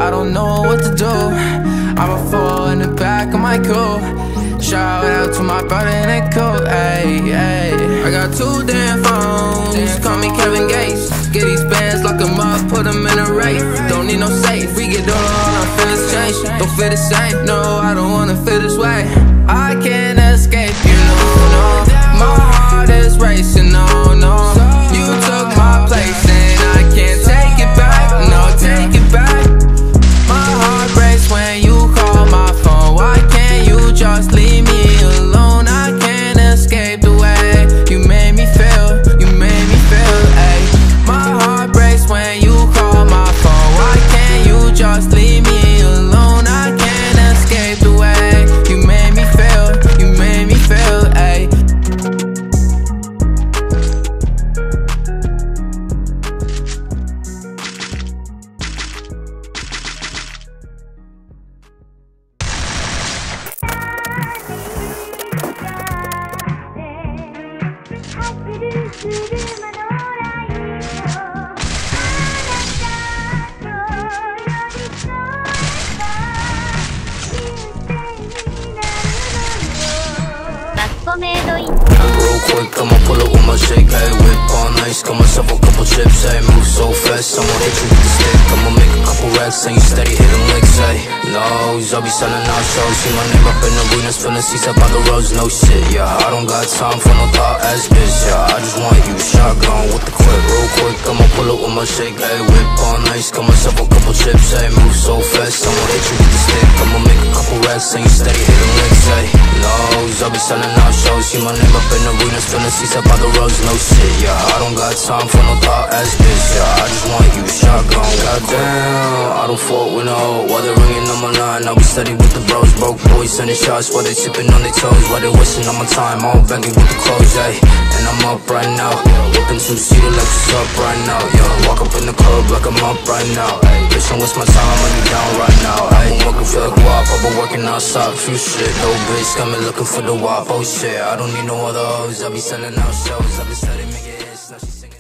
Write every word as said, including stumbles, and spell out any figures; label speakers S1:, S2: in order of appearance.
S1: I don't know what to do. I'ma fall in the back of my coupe. Shout out to my brother in that coat, ayy, ayy. I got two damn phones, call me Kevin Gates. Get these bands, lock them up, put them in a race. Don't need no safe, we get all our feelings change. Don't feel the same, no, I don't wanna feel this way. I can't escape, you know, no. My heart is racing, no, no. You took my place and I can't take it back, no, take it back. My heart breaks when you call my phone. Why can't you just leave me alone? I can't escape the way you made me feel, you made me feel, ayy. My heart breaks when you call my phone. Why can't you just leave me alone? I can't escape the way you made me feel, you made me feel, ayy.
S2: Real quick, I'ma pull up with my shake, ayy. Whip on ice, got myself a couple chips, ayy. Move so fast, I'ma hit you with the stick. I'ma make a couple racks, and you steady hitting licks, ayy. Nose, I'll be selling out shows. See my name up in arenas, filling seats up on the roads, no shit, yeah. I don't got time for no thought ass bitch, yeah. I just want you shotgun with the clip. Real quick, I'ma pull up with my shake, ayy. Whip on ice, got myself a couple chips, ayy. Move so fast, I'ma hit you with the stick. I'ma make a couple racks, and you steady hitting licks, ayy. Nose, I'll be selling out shows. See my name up in arenas, filling seats up on the roads, no shit, yeah. I don't got time for no thought ass bitch, yeah. I just want you shotgun. Goddamn, I don't fuck with no. While they're ringing on my line, I'll be steady with the bros. Broke boys sending shots while they sipping on their toes. While they wasting on my time, all baggy with the clothes, ayy. And I'm up right now, whipping two-seater like what's up right now, yeah. Walk up in the club like I'm up right now, ayy. Bitch, don't waste my time, I'll be down right now, ayy. I'm working for the guap, I've been working outside, few shit. No bitch, got me looking for the wop, oh shit. I don't need no other hoes, I'll be selling out shows. I've been steady making hits, now she singing.